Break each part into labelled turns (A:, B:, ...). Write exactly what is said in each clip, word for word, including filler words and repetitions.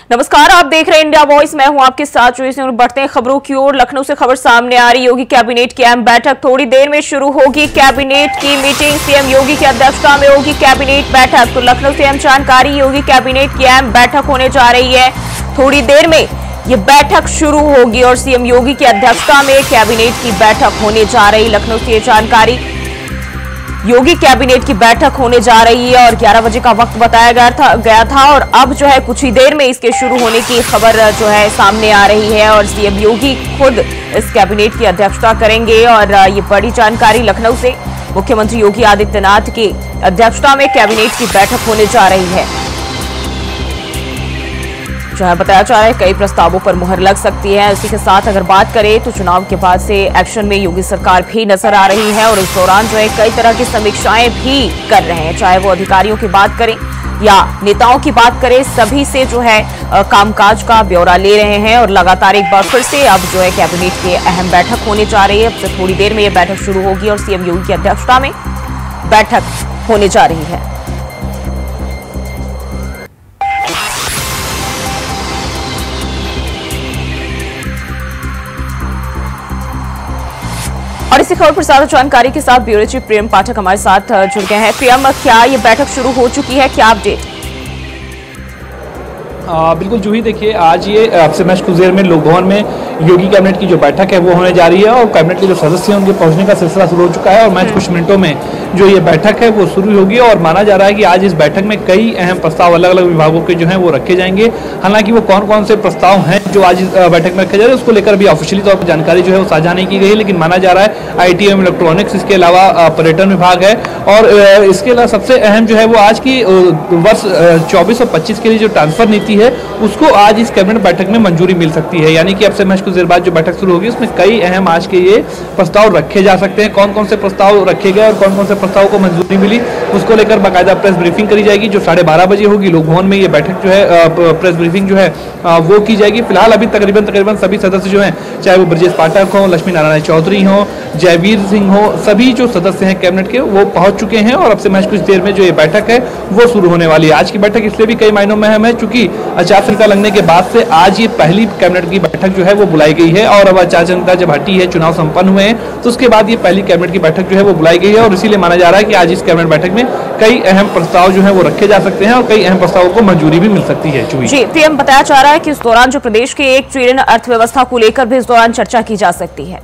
A: नमस्कार, आप देख रहे हैं इंडिया वॉइस। मैं हूं आपके साथ जोई सिंह। बढ़ते हैं खबरों की ओर। लखनऊ से खबर सामने आ रही। योगी कैबिनेट की अहम बैठक थोड़ी देर में शुरू होगी। कैबिनेट की मीटिंग, सीएम योगी की अध्यक्षता में होगी कैबिनेट बैठक। तो लखनऊ से अहम जानकारी, योगी कैबिनेट की अहम बैठक होने जा रही है। थोड़ी देर में ये बैठक शुरू होगी और सीएम योगी की अध्यक्षता में कैबिनेट की बैठक होने जा रही। लखनऊ से ये जानकारी, योगी कैबिनेट की बैठक होने जा रही है और ग्यारह बजे का वक्त बताया गया था गया था और अब जो है कुछ ही देर में इसके शुरू होने की खबर जो है सामने आ रही है और सीएम योगी खुद इस कैबिनेट की अध्यक्षता करेंगे। और ये बड़ी जानकारी लखनऊ से, मुख्यमंत्री योगी आदित्यनाथ की अध्यक्षता में कैबिनेट की बैठक होने जा रही है। जो है बताया जा रहा है कई प्रस्तावों पर मुहर लग सकती है। इसी के साथ अगर बात करें तो चुनाव के बाद से एक्शन में योगी सरकार भी नजर आ रही है और इस दौरान जो है कई तरह की समीक्षाएं भी कर रहे हैं, चाहे वो अधिकारियों की बात करें या नेताओं की बात करें। सभी से जो है कामकाज का ब्यौरा ले रहे हैं और लगातार एक बार फिर से अब जो है कैबिनेट की अहम बैठक होने जा रही है। अब से थोड़ी देर में यह बैठक शुरू होगी और सीएम योगी की अध्यक्षता में बैठक होने जा रही है। और इसी खबर पर ज्यादा जानकारी के साथ ब्यूरो चीफ प्रियम पाठक हमारे साथ जुड़ गए हैं। प्रियम, क्या ये बैठक शुरू हो चुकी है, क्या अपडेट?
B: आ, बिल्कुल जूही, देखिए आज ये आपसे मैच कुछ देर में लोक भवन में योगी कैबिनेट की जो बैठक है वो होने जा रही है और कैबिनेट के जो सदस्य हैं उनके पहुंचने का सिलसिला शुरू हो चुका है और मैच कुछ मिनटों में जो ये बैठक है वो शुरू होगी। और माना जा रहा है कि आज इस बैठक में कई अहम प्रस्ताव अलग अलग विभागों के जो हैं वो रखे जाएंगे। हालांकि वो कौन कौन से प्रस्ताव हैं जो आज इस बैठक में रखे जा रहे हैं उसको लेकर भी ऑफिशियली तौर पर जानकारी जो है वो साझा नहीं की गई है, लेकिन माना जा रहा है आई टी एम इलेक्ट्रॉनिक्स, इसके अलावा पर्यटन विभाग है और इसके अलावा सबसे अहम जो है वो आज की वर्ष चौबीस और पच्चीस के लिए जो ट्रांसफर नीति है उसको आज इस कैबिनेट बैठक में मंजूरी मिल सकती है। यानी कि अब से मैच कुछ देर बाद जो बैठक शुरू होगी उसमें कई अहम आज के ये प्रस्ताव रखे जा सकते हैं। कौन कौन से प्रस्ताव रखे गए और कौन कौन से प्रस्ताव को मंजूरी मिली उसको लेकर बाकायदा प्रेस ब्रीफिंग करी जाएगी जो साढ़े बारह बजे होगी। लोक भवन में ये बैठक जो है प्रेस ब्रीफिंग जो है वो की जाएगी। फिलहाल अभी तकरीबन तकरीबन सभी सदस्य जो हैं, चाहे वो ब्रजेश पाठक हो, लक्ष्मी नारायण चौधरी हो, जयवीर सिंह हो, सभी जो सदस्य हैं कैबिनेट के वो पहुंच चुके हैं और अब से मैच कुछ देर में जो ये बैठक है वो शुरू होने वाली है। आज की बैठक इसलिए भी कई मायनों में अहम है चूंकि आचार संहिता लगने के बाद से आज ये पहली कैबिनेट की बैठक जो है वो बुलाई गई है और अब आचार संहिता जब हटी है, चुनाव संपन्न हुए हैं, तो उसके बाद ये पहली कैबिनेट की बैठक जो है वो बुलाई गई है और इसीलिए माना जा रहा है कि आज इस कैबिनेट बैठक में कई अहम प्रस्ताव जो है वो रखे जा सकते हैं और कई अहम प्रस्तावों को मंजूरी भी मिल सकती है।
A: जी पीएम, बताया जा रहा है कि इस दौरान जो प्रदेश के एक ट्रिलियन अर्थव्यवस्था को लेकर भी इस दौरान चर्चा की जा सकती है।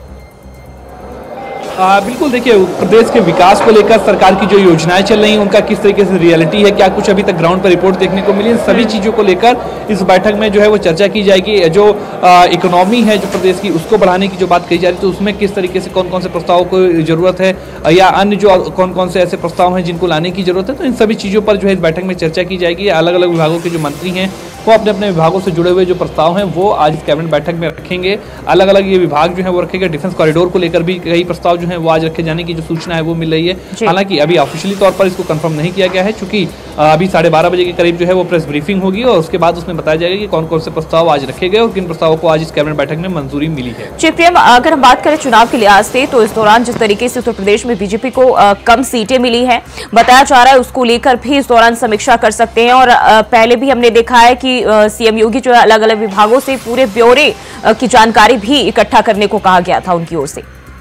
B: आ, बिल्कुल, देखिए प्रदेश के विकास को लेकर सरकार की जो योजनाएं चल रही हैं उनका किस तरीके से रियलिटी है, क्या कुछ अभी तक ग्राउंड पर रिपोर्ट देखने को मिली, इन सभी चीज़ों को लेकर इस बैठक में जो है वो चर्चा की जाएगी। जो इकोनॉमी है जो प्रदेश की उसको बढ़ाने की जो बात कही जा रही है तो उसमें किस तरीके से कौन कौन से प्रस्तावों को जरूरत है या अन्य जो कौन कौन से ऐसे प्रस्ताव हैं जिनको लाने की जरूरत है, तो इन सभी चीज़ों पर जो है इस बैठक में चर्चा की जाएगी। अलग अलग विभागों के जो मंत्री हैं वो अपने अपने विभागों से जुड़े हुए जो प्रस्ताव हैं वो आज इस कैबिनेट बैठक में रखेंगे। अलग अलग ये विभाग जो है वो रखेंगे। डिफेंस कॉरिडोर को लेकर भी कई प्रस्ताव जो है वो आज रखे जाने की जो सूचना है वो मिल रही है। हालांकि अभी ऑफिशियली तौर पर इसको कंफर्म नहीं किया गया है चूंकि अभी साढ़े बारह बजे के करीब जो है वो प्रेस ब्रीफिंग होगी और उसके बाद उसमें बताया जाएगा कि कौन कौन से प्रस्ताव आज रखे गए और किन प्रस्तावों को आज इस कैबिनेट बैठक में मंजूरी मिली है।
A: जी प्रियम, अगर हम बात करें चुनाव के लिहाज से तो इस दौरान जिस तरीके से उत्तर प्रदेश में बीजेपी को आ, कम सीटें मिली हैं, बताया जा रहा है उसको लेकर भी इस दौरान समीक्षा कर सकते हैं और आ, पहले भी हमने देखा है कि सीएम योगी जो है अलग अलग विभागों से पूरे ब्यौरे की जानकारी भी इकट्ठा करने को कहा गया था उनकी ओर से।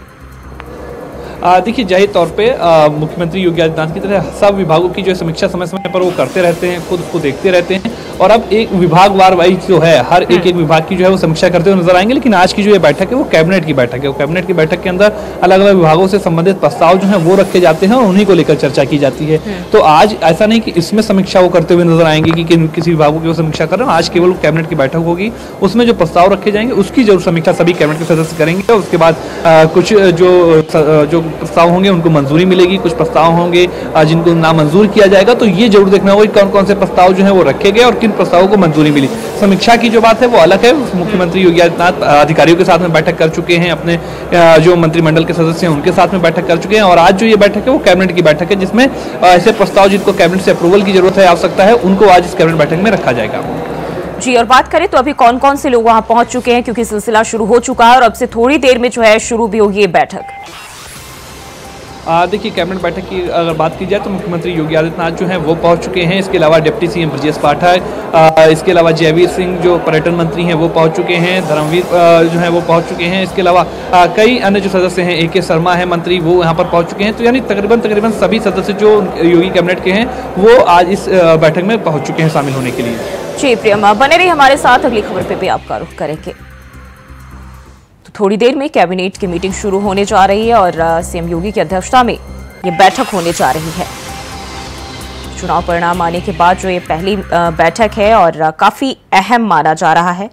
B: देखिए जाहिर तौर पे मुख्यमंत्री योगी आदित्यनाथ की तरह सब विभागों की जो समीक्षा समय समय पर वो करते रहते हैं, खुद उसको देखते रहते हैं और अब एक विभाग वार वाइज जो है हर एक एक विभाग की जो है वो समीक्षा करते हुए नजर आएंगे। लेकिन आज की जो ये बैठक है वो कैबिनेट की बैठक है। वो कैबिनेट की बैठक के अंदर अलग अलग विभागों से संबंधित प्रस्ताव जो है वो रखे जाते हैं और उन्हीं को लेकर चर्चा की जाती है। तो आज ऐसा नहीं कि इसमें समीक्षा वो करते हुए नजर आएंगे कि किन किसी विभागों की वो समीक्षा कर रहे हैं। आज केवल कैबिनेट की बैठक होगी, उसमें जो प्रस्ताव रखे जाएंगे उसकी जरूर समीक्षा सभी कैबिनेट के सदस्य करेंगे और उसके बाद कुछ जो जो प्रस्ताव होंगे उनको मंजूरी मिलेगी, कुछ प्रस्ताव होंगे जिनको नामंजूर किया जाएगा। तो ये जरूर देखना होगा कि कौन कौन से प्रस्ताव जो है वो रखे गए और किन प्रस्तावों को मंजूरी मिली। समीक्षा की जो बात है वो अलग है। मुख्यमंत्री योगी आदित्यनाथ अधिकारियों के साथ में बैठक कर चुके हैं, अपने जो मंत्रिमंडल के सदस्य हैं उनके साथ में बैठक कर चुके हैं और आज जो ये बैठक है वो कैबिनेट की बैठक है जिसमें ऐसे प्रस्ताव जिनको कैबिनेट से अप्रूवल की जरूरत है, आवश्यकता है, उनको आज इस कैबिनेट बैठक में रखा जाएगा।
A: जी, और बात करें तो अभी कौन कौन से लोग वहां पहुंच चुके हैं, क्योंकि सिलसिला शुरू हो चुका है और अब से थोड़ी देर में जो है शुरू भी होगी ये बैठक।
B: देखिए, कैबिनेट बैठक की अगर बात की जाए तो मुख्यमंत्री योगी आदित्यनाथ जो हैं वो पहुंच चुके हैं। इसके अलावा डिप्टी सीएम ब्रजेश पाठक, इसके अलावा जयवीर सिंह जो पर्यटन मंत्री हैं वो पहुंच चुके हैं, धर्मवीर जो हैं वो पहुंच चुके हैं। इसके अलावा कई अन्य जो सदस्य हैं, ए के शर्मा है मंत्री, वो यहाँ पर पहुँच चुके हैं। तो यानी तकरीबन तकरीबन सभी सदस्य जो योगी कैबिनेट के हैं वो आज इस बैठक में पहुँच चुके हैं शामिल होने के लिए।
A: जी प्रियमा, बने रही हमारे साथ, अगली खबर पे भी आपका रुख करेंगे। तो थोड़ी देर में कैबिनेट की मीटिंग शुरू होने जा रही है और सीएम योगी की अध्यक्षता में ये बैठक होने जा रही है। चुनाव परिणाम आने के बाद जो ये पहली बैठक है और काफी अहम माना जा रहा है।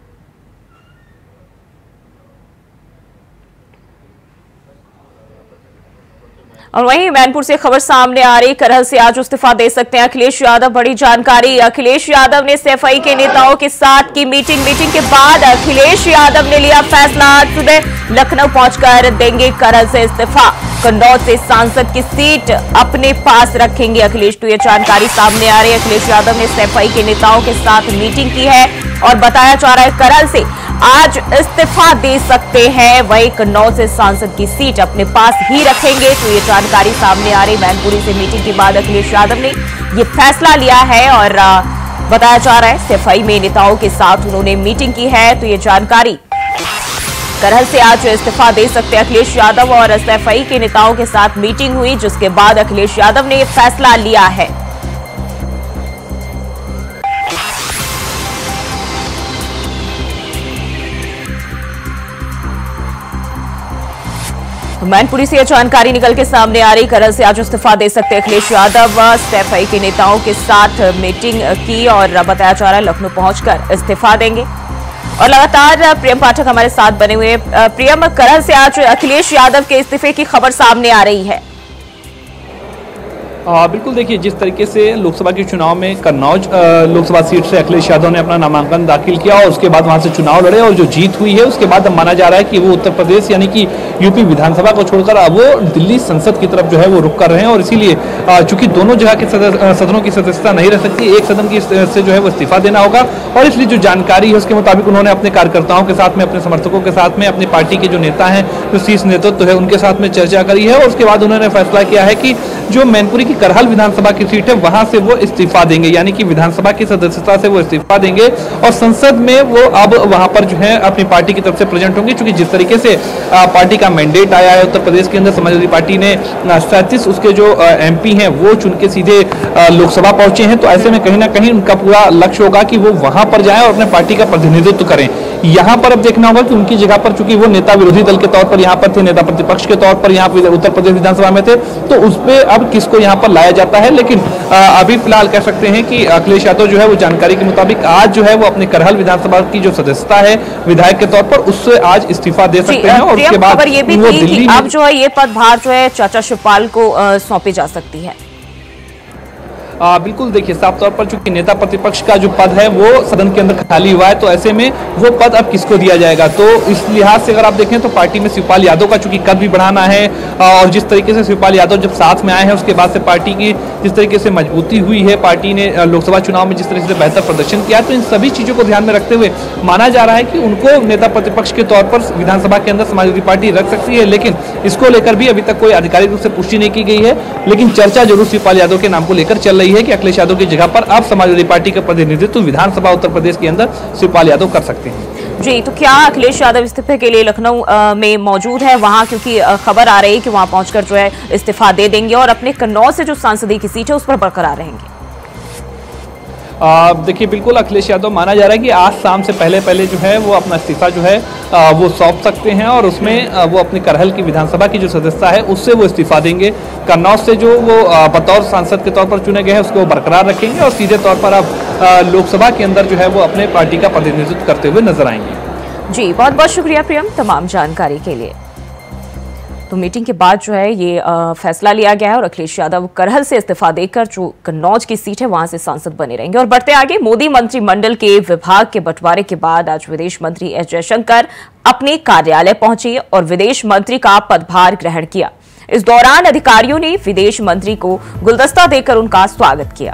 A: और वहीं मैनपुर से खबर सामने आ रही, करहल से आज इस्तीफा दे सकते हैं अखिलेश यादव। बड़ी जानकारी, अखिलेश यादव ने सीएफआई के नेताओं के साथ की मीटिंग। मीटिंग के बाद अखिलेश यादव ने लिया फैसला, आज सुबह लखनऊ पहुंचकर देंगे करहल से इस्तीफा। कन्नौज से सांसद की सीट अपने पास रखेंगे अखिलेश। तो ये जानकारी सामने आ रही है। अखिलेश यादव ने सीएफआई के नेताओं के साथ मीटिंग की है और बताया जा रहा है करहल से आज इस्तीफा दे सकते हैं। वहीं कन्नौज से सांसद की सीट अपने पास ही रखेंगे। तो ये जानकारी सामने आ रही। मैनपुरी से मीटिंग के बाद अखिलेश यादव ने ये फैसला लिया है और बताया जा रहा है सीएफआई में नेताओं के साथ उन्होंने मीटिंग की है। तो ये जानकारी, करहल से आज इस्तीफा दे सकते हैं अखिलेश यादव और सीएफआई के नेताओं के साथ मीटिंग हुई, जिसके बाद अखिलेश यादव ने ये फैसला लिया है। मैनपुरी से यह जानकारी निकल के सामने आ रही, करहल से आज इस्तीफा दे सकते अखिलेश यादव। सीएफआई के नेताओं के साथ मीटिंग की और बताया जा रहा है लखनऊ पहुंचकर इस्तीफा देंगे। और लगातार प्रियम पाठक हमारे साथ बने हुए। प्रियम, करहल से आज अखिलेश यादव के इस्तीफे की खबर सामने आ रही है।
B: आ, बिल्कुल, देखिए, जिस तरीके से लोकसभा के चुनाव में कन्नौज लोकसभा सीट से अखिलेश यादव ने अपना नामांकन दाखिल किया और उसके बाद वहां से चुनाव लड़े और जो जीत हुई है उसके बाद अब माना जा रहा है कि वो उत्तर प्रदेश यानी कि यूपी विधानसभा को छोड़कर अब वो दिल्ली संसद की तरफ जो है वो रुख कर रहे हैं। और इसीलिए चूंकि दोनों जगह के सदनों की सदस्यता नहीं रह सकती, एक सदन की से जो है वो इस्तीफा देना होगा। और इसलिए जो जानकारी है उसके मुताबिक उन्होंने अपने कार्यकर्ताओं के साथ में, अपने समर्थकों के साथ में, अपनी पार्टी के जो नेता हैं, जो शीर्ष नेतृत्व है, उनके साथ में चर्चा करी है और उसके बाद उन्होंने फैसला किया है कि जो मैनपुरी की करहल विधानसभा की सीट है वहां से वो इस्तीफा देंगे, यानी कि विधानसभा की सदस्यता से वो इस्तीफा देंगे और संसद में वो अब वहां पर जो है अपनी पार्टी की तरफ से प्रेजेंट होंगे। क्योंकि जिस तरीके से पार्टी का मैंडेट आया है उत्तर प्रदेश के अंदर, समाजवादी पार्टी ने सैंतीस उसके जो एमपी हैं वो चुन के सीधे लोकसभा पहुंचे हैं। तो ऐसे में कहीं ना कहीं उनका पूरा लक्ष्य होगा कि वो वहां पर जाएं और अपने पार्टी का प्रतिनिधित्व करें। यहाँ पर अब देखना होगा कि उनकी जगह पर, चूंकि वो नेता विरोधी दल के तौर पर यहाँ पर थे, नेता प्रतिपक्ष के तौर पर यहाँ पर उत्तर प्रदेश विधानसभा में थे, तो उस पर अब किसको यहाँ पर लाया जाता है। लेकिन अभी फिलहाल कह सकते हैं कि अखिलेश यादव जो है वो जानकारी के मुताबिक आज जो है वो अपने करहल विधानसभा की जो सदस्यता है विधायक के तौर पर, उससे आज इस्तीफा दे सकते हैं। और उसके बाद
A: ये भी थी कि अब जो है ये पदभार जो है चाचा शिवपाल को सौंपी जा सकती है।
B: आ, बिल्कुल, देखिए, साफ तौर पर चूंकि नेता प्रतिपक्ष का जो पद है वो सदन के अंदर खाली हुआ है, तो ऐसे में वो पद अब किसको दिया जाएगा। तो इस लिहाज से अगर आप देखें तो पार्टी में शिवपाल यादव का चूंकि कद भी बढ़ाना है और जिस तरीके से शिवपाल यादव जब साथ में आए हैं उसके बाद से पार्टी की जिस तरीके से मजबूती हुई है, पार्टी ने लोकसभा चुनाव में जिस तरीके से बेहतर प्रदर्शन किया, तो इन सभी चीजों को ध्यान में रखते हुए माना जा रहा है कि उनको नेता प्रतिपक्ष के तौर पर विधानसभा के अंदर समाजवादी पार्टी रख सकती है। लेकिन इसको लेकर भी अभी तक कोई आधिकारिक रूप से पुष्टि नहीं की गई है। लेकिन चर्चा जरूर शिवपाल यादव के नाम को लेकर चल रही है कि अखिलेश यादव की जगह पर अब समाजवादी पार्टी का प्रतिनिधित्व विधानसभा उत्तर प्रदेश के अंदर शिवपाल यादव कर सकते हैं।
A: जी, तो क्या अखिलेश यादव इस्तीफे के लिए लखनऊ में मौजूद है वहां, क्योंकि खबर आ रही है कि वहां पहुंचकर जो है इस्तीफा दे देंगे और अपने कन्नौज से जो सांसदीय की सीट है उस पर बरकरार रहेंगे।
B: देखिए, बिल्कुल, अखिलेश यादव माना जा रहा है कि आज शाम से पहले पहले जो है वो अपना इस्तीफा जो है आ, वो सौंप सकते हैं और उसमें आ, वो अपनी करहल की विधानसभा की जो सदस्यता है उससे वो इस्तीफा देंगे। कन्नौज से जो वो आ, बतौर सांसद के तौर पर चुने गए हैं उसको वो बरकरार रखेंगे और सीधे तौर पर अब लोकसभा के अंदर जो है वो अपने पार्टी का प्रतिनिधित्व करते हुए नजर आएंगे।
A: जी, बहुत बहुत शुक्रिया प्रियम तमाम जानकारी के लिए। तो मीटिंग के बाद जो है ये आ, फैसला लिया गया है और अखिलेश यादव करहल से इस्तीफा देकर जो कन्नौज की सीट है वहां से सांसद बने रहेंगे। और बढ़ते आगे, मोदी मंत्रिमंडल के विभाग के बंटवारे के बाद आज विदेश मंत्री एस जयशंकर अपने कार्यालय पहुंचे और विदेश मंत्री का पदभार ग्रहण किया। इस दौरान अधिकारियों ने विदेश मंत्री को गुलदस्ता देकर उनका स्वागत किया।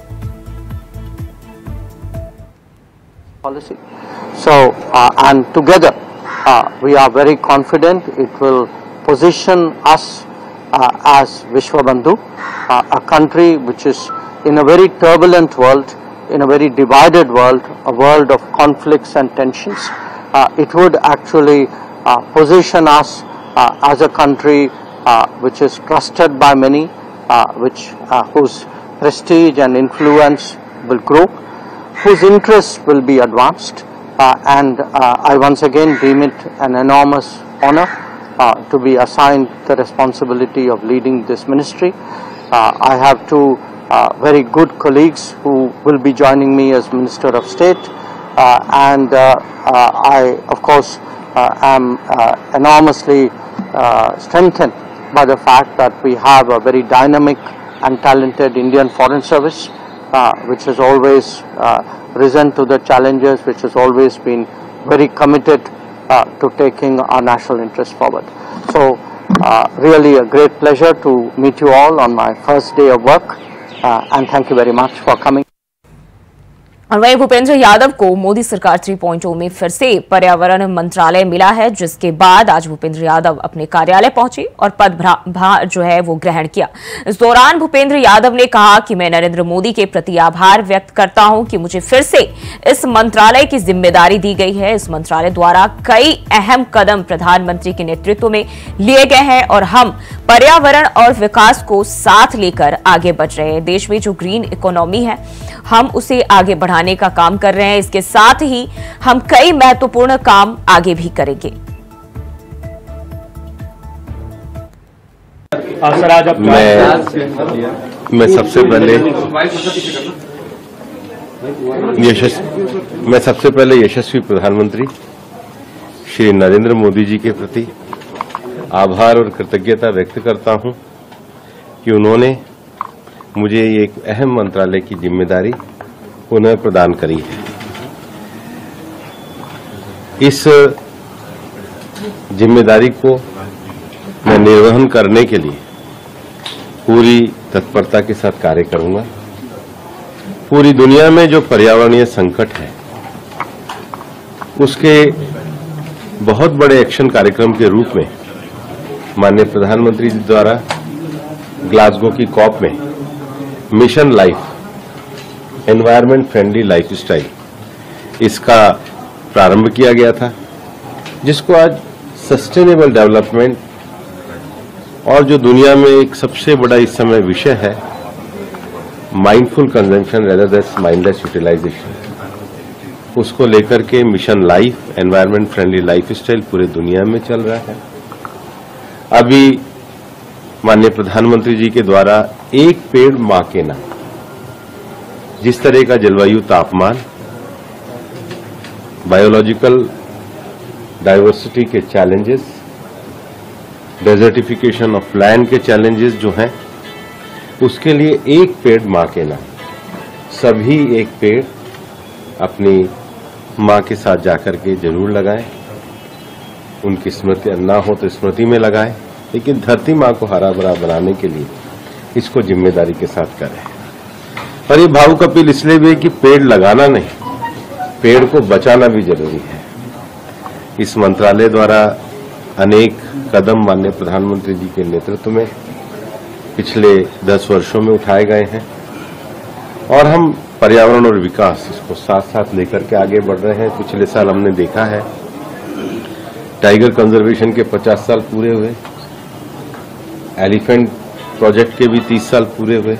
C: So, uh, and together uh, we are very confident it will position us uh, as Vishwabandhu, uh, a country which is in a very turbulent world, in a very divided world, a world of conflicts and tensions. Uh, it would actually uh, position us uh, as a country uh, which is trusted by many, uh, which uh, whose prestige and influence will grow, whose interests will be advanced, uh, and uh, I once again deem it an enormous honor uh, to be assigned the responsibility of leading this ministry. Uh, I have two uh, very good colleagues who will be joining me as Minister of State, uh, and uh, uh, I of course uh, am uh, enormously uh, strengthened by the fact that we have a very dynamic and talented Indian Foreign Service, uh, which has always uh, risen to the challenges, which has always been very committed uh, to taking our national interests forward. So uh, really a great pleasure to meet you all on my first day of work, uh, and thank you very much for coming.
A: और वहीं भूपेंद्र यादव को मोदी सरकार three point ओ में फिर से पर्यावरण मंत्रालय मिला है, जिसके बाद आज भूपेंद्र यादव अपने कार्यालय पहुंचे और पदभार जो है वो ग्रहण किया। इस दौरान भूपेंद्र यादव ने कहा कि मैं नरेंद्र मोदी के प्रति आभार व्यक्त करता हूं कि मुझे फिर से इस मंत्रालय की जिम्मेदारी दी गई है। इस मंत्रालय द्वारा कई अहम कदम प्रधानमंत्री के नेतृत्व में लिए गए हैं और हम पर्यावरण और विकास को साथ लेकर आगे बढ़ रहे हैं। देश में जो ग्रीन इकोनॉमी है हम उसे आगे बढ़ाने का काम कर रहे हैं। इसके साथ ही हम कई महत्वपूर्ण काम आगे भी करेंगे।
D: मैं मैं सबसे पहले यशस्वी मैं सबसे पहले यशस्वी प्रधानमंत्री श्री नरेंद्र मोदी जी के प्रति आभार और कृतज्ञता व्यक्त करता हूं कि उन्होंने मुझे एक अहम मंत्रालय की जिम्मेदारी पुनः प्रदान करी है। इस जिम्मेदारी को मैं निर्वहन करने के लिए पूरी तत्परता के साथ कार्य करूंगा। पूरी दुनिया में जो पर्यावरणीय संकट है उसके बहुत बड़े एक्शन कार्यक्रम के रूप में माननीय प्रधानमंत्री जी द्वारा ग्लासगो की कॉप में mission life environment friendly lifestyle इसका प्रारंभ किया गया था, जिसको आज सस्टेनेबल डेवलपमेंट और जो दुनिया में एक सबसे बड़ा इस समय विषय है mindful consumption rather than mindless utilisation, उसको लेकर के mission life environment friendly lifestyle पूरे दुनिया में चल रहा है। अभी माननीय प्रधानमंत्री जी के द्वारा एक पेड़ मां के नाम, जिस तरह का जलवायु तापमान, बायोलॉजिकल डाइवर्सिटी के चैलेंजेस, डेजर्टिफिकेशन ऑफ लैंड के चैलेंजेस जो हैं, उसके लिए एक पेड़ मां के नाम, सभी एक पेड़ अपनी मां के साथ जाकर के जरूर लगाएं। उनकी स्मृति ना हो तो स्मृति में लगाएं, लेकिन धरती मां को हरा भरा बनाने के लिए इसको जिम्मेदारी के साथ करें। और ये भावुक अपील इसलिए भी है कि पेड़ लगाना नहीं, पेड़ को बचाना भी जरूरी है। इस मंत्रालय द्वारा अनेक कदम माननीय प्रधानमंत्री जी के नेतृत्व में पिछले दस वर्षों में उठाए गए हैं और हम पर्यावरण और विकास इसको साथ साथ लेकर के आगे बढ़ रहे हैं। पिछले साल हमने देखा है टाइगर कंजर्वेशन के पचास साल पूरे हुए, एलिफेंट प्रोजेक्ट के भी तीस साल पूरे हुए,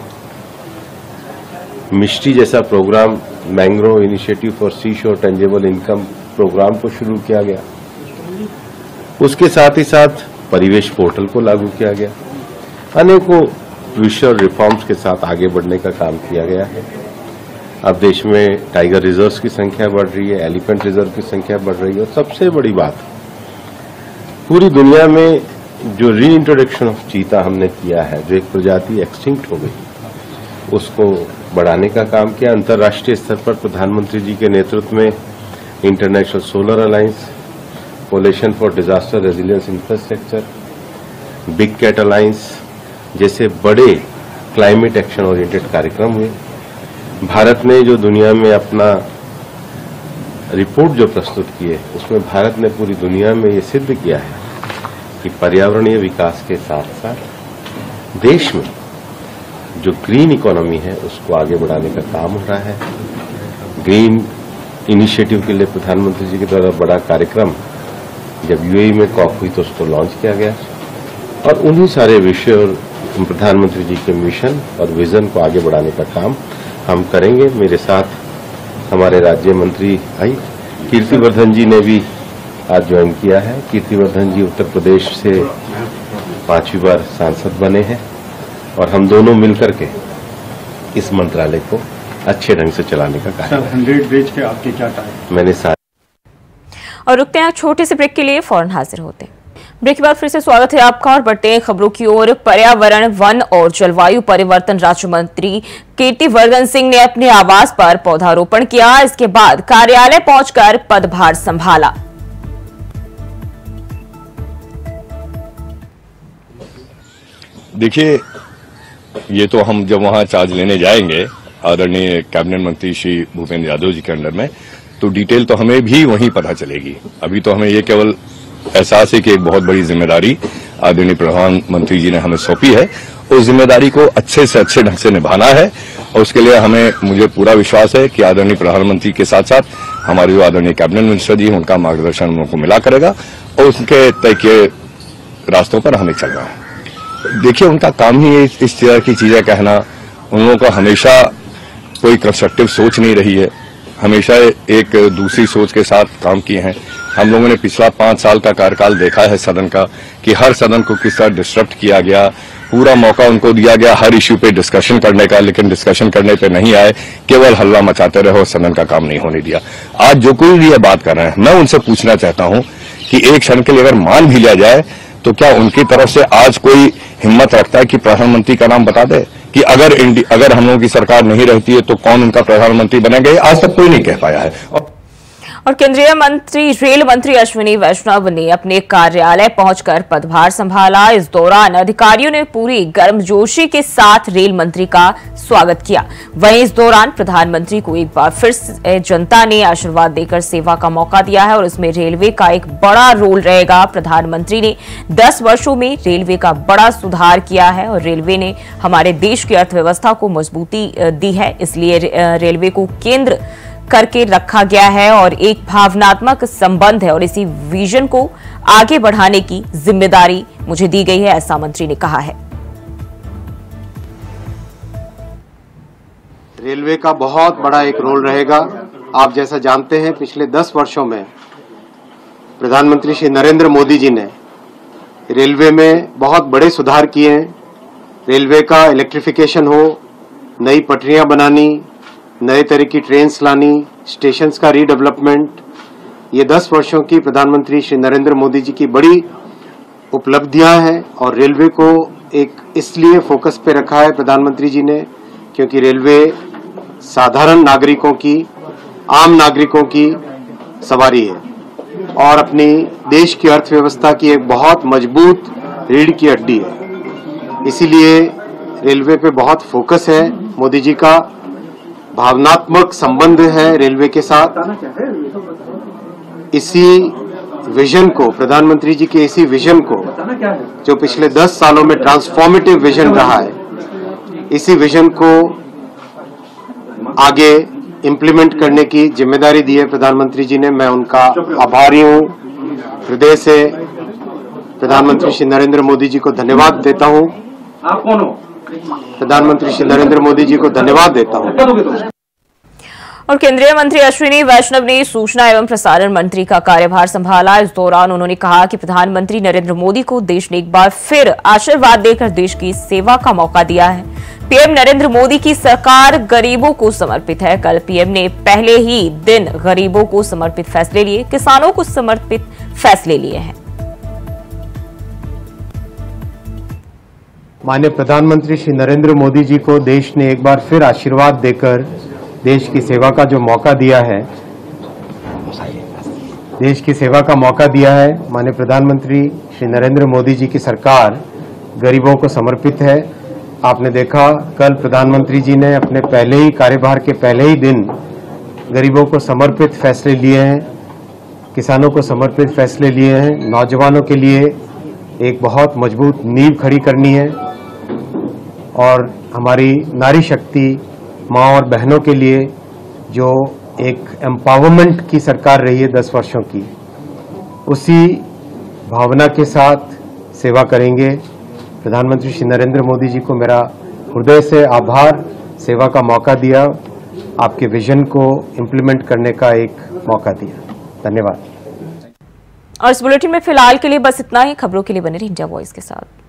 D: मिष्टी जैसा programme mangrove initiative for sea shore tangible income programme को शुरू किया गया, उसके साथ ही साथ परिवेश पोर्टल को लागू किया गया। अनेकों विषय और रिफॉर्म्स के साथ आगे बढ़ने का काम किया गया है। अब देश में टाइगर रिजर्व्स की संख्या बढ़ रही है, एलिफेंट रिजर्व की संख्या बढ़ रही है और सबसे बड़ी बात पूरी दुनिया में जो री इंट्रोडक्शन ऑफ चीता हमने किया है, जो एक प्रजाति एक्सटिंक्ट हो गई, उसको बढ़ाने का काम किया। अंतर्राष्ट्रीय स्तर पर प्रधानमंत्री जी के नेतृत्व में international solar alliance, coalition for disaster resilience infrastructure, big cat alliance जैसे बड़े क्लाइमेट एक्शन ओरिएंटेड कार्यक्रम हुए। भारत ने जो दुनिया में अपना रिपोर्ट जो प्रस्तुत की है, उसमें भारत ने पूरी दुनिया में ये सिद्ध किया है कि पर्यावरणीय विकास के साथ साथ देश में जो ग्रीन इकोनॉमी है उसको आगे बढ़ाने का काम हो रहा है। ग्रीन इनिशिएटिव के लिए प्रधानमंत्री जी के द्वारा बड़ा कार्यक्रम जब यूएई में कॉप हुई तो उसको लॉन्च किया गया और उन्हीं सारे विषय और प्रधानमंत्री जी के मिशन और विजन को आगे बढ़ाने का काम हम करेंगे। मेरे साथ हमारे राज्य मंत्री आई, कीर्तिवर्धन जी ने भी आज ज्वाइन किया है। कीर्तिवर्धन जी उत्तर प्रदेश से पांचवी बार सांसद बने हैं और हम दोनों मिलकर के इस मंत्रालय को अच्छे ढंग से चलाने का कार्य।
E: सर हंड्रेड डेज के आपके क्या टाइम?
D: मैंने सारे
A: और रुकते हैं छोटे से ब्रेक के लिए, फौरन हाजिर होते हैं। ब्रेक के बाद फिर से स्वागत है आपका और बढ़ते हैं खबरों की ओर। पर्यावरण, वन और जलवायु परिवर्तन राज्य मंत्री कीर्तिवर्धन सिंह ने अपने आवास पर पौधारोपण किया। इसके बाद कार्यालय पहुंचकर पदभार संभाला।
F: देखिए, ये तो हम जब वहां चार्ज लेने जाएंगे आदरणीय कैबिनेट मंत्री श्री भूपेंद्र यादव जी के अंडर में, तो डिटेल तो हमें भी वहीं पता चलेगी। अभी तो हमें ये केवल एहसास है कि एक बहुत बड़ी जिम्मेदारी आदरणीय प्रधानमंत्री जी ने हमें सौंपी है। उस जिम्मेदारी को अच्छे से अच्छे ढंग से निभाना है और उसके लिए हमें मुझे पूरा विश्वास है कि आदरणीय प्रधानमंत्री के साथ साथ हमारे जो आदरणीय कैबिनेट मिनिस्टर जी उनका मार्गदर्शन हम लोगों को मिला करेगा और उनके तय किए रास्तों पर हमें चलना है। देखिए, उनका काम ही इस, इस तरह की चीजें कहना। उन लोगों का हमेशा कोई कंस्ट्रक्टिव सोच नहीं रही है, हमेशा एक दूसरी सोच के साथ काम किए हैं। हम लोगों ने पिछला पांच साल का कार्यकाल देखा है सदन का कि हर सदन को किस तरह डिस्टर्ब किया गया। पूरा मौका उनको दिया गया हर इश्यू पे डिस्कशन करने का, लेकिन डिस्कशन करने पे नहीं आए, केवल हल्ला मचाते रहे और सदन का काम नहीं होने दिया। आज जो कोई भी ये बात कर रहे हैं, मैं उनसे पूछना चाहता हूं कि एक क्षण के लिए अगर मान भी लिया जाए तो क्या उनकी तरफ से आज कोई हिम्मत रखता है कि प्रधानमंत्री का नाम बता दे कि अगर अगर हम लोगों की सरकार नहीं रहती है तो कौन उनका प्रधानमंत्री बनेगा? आज तक कोई नहीं कह पाया है। और
A: और केंद्रीय मंत्री रेल मंत्री अश्विनी वैष्णव ने अपने कार्यालय पहुंचकर पदभार संभाला। इस दौरान अधिकारियों ने पूरी गर्मजोशी के साथ रेल मंत्री का स्वागत किया। वहीं इस दौरान प्रधानमंत्री को एक बार फिर से जनता ने आशीर्वाद देकर सेवा का मौका दिया है और इसमें रेलवे का एक बड़ा रोल रहेगा। प्रधानमंत्री ने दस वर्षों में रेलवे का बड़ा सुधार किया है और रेलवे ने हमारे देश की अर्थव्यवस्था को मजबूती दी है, इसलिए रेलवे को केंद्र करके रखा गया है और एक भावनात्मक संबंध है और इसी विजन को आगे बढ़ाने की जिम्मेदारी मुझे दी गई है, ऐसा मंत्री ने कहा है।
G: रेलवे का बहुत बड़ा एक रोल रहेगा। आप जैसा जानते हैं, पिछले दस वर्षों में प्रधानमंत्री श्री नरेंद्र मोदी जी ने रेलवे में बहुत बड़े सुधार किए हैं। रेलवे का इलेक्ट्रिफिकेशन हो, नई पटरियां बनानी, नए तरह की ट्रेन्स लानी, स्टेशंस का रीडेवलपमेंट, ये दस वर्षों की प्रधानमंत्री श्री नरेंद्र मोदी जी की बड़ी उपलब्धियां हैं। और रेलवे को एक इसलिए फोकस पे रखा है प्रधानमंत्री जी ने क्योंकि रेलवे साधारण नागरिकों की, आम नागरिकों की सवारी है और अपनी देश की अर्थव्यवस्था की एक बहुत मजबूत रीढ़ की हड्डी है। इसीलिए रेलवे पे बहुत फोकस है। मोदी जी का भावनात्मक संबंध है रेलवे के साथ। इसी विजन को, प्रधानमंत्री जी के इसी विजन को, जो पिछले दस सालों में ट्रांसफॉर्मेटिव विजन रहा है, इसी विजन को आगे इम्प्लीमेंट करने की जिम्मेदारी दी है प्रधानमंत्री जी ने। मैं उनका आभारी हूं। हृदय से प्रधानमंत्री श्री नरेंद्र मोदी जी को धन्यवाद देता हूं। आप कौन हो? प्रधानमंत्री श्री नरेंद्र मोदी जी को धन्यवाद देता हूं।
A: और केंद्रीय मंत्री अश्विनी वैष्णव ने सूचना एवं प्रसारण मंत्री का कार्यभार संभाला। इस दौरान उन्होंने कहा कि प्रधानमंत्री नरेंद्र मोदी को देश ने एक बार फिर आशीर्वाद देकर देश की सेवा का मौका दिया है। पीएम नरेंद्र मोदी की सरकार गरीबों को समर्पित है। कल पीएम ने पहले ही दिन गरीबों को समर्पित फैसले लिए, किसानों को समर्पित फैसले लिए हैं।
G: माननीय प्रधानमंत्री श्री नरेंद्र मोदी जी को देश ने एक बार फिर आशीर्वाद देकर देश की सेवा का जो मौका दिया है, देश की सेवा का मौका दिया है। माननीय प्रधानमंत्री श्री नरेंद्र मोदी जी की सरकार गरीबों को समर्पित है। आपने देखा, कल प्रधानमंत्री जी ने अपने पहले ही कार्यभार के पहले ही दिन गरीबों को समर्पित फैसले लिए हैं, किसानों को समर्पित फैसले लिए हैं, नौजवानों के लिए एक बहुत मजबूत नींव खड़ी करनी है और हमारी नारी शक्ति माँ और बहनों के लिए जो एक एम्पावरमेंट की सरकार रही है दस वर्षों की, उसी भावना के साथ सेवा करेंगे। प्रधानमंत्री श्री नरेंद्र मोदी जी को मेरा हृदय से आभार, सेवा का मौका दिया, आपके विजन को इम्प्लीमेंट करने का एक मौका दिया। धन्यवाद।
A: और इस बुलेटिन में फिलहाल के लिए बस इतना ही। खबरों के लिए बने रहिए इंडिया वॉइस के साथ।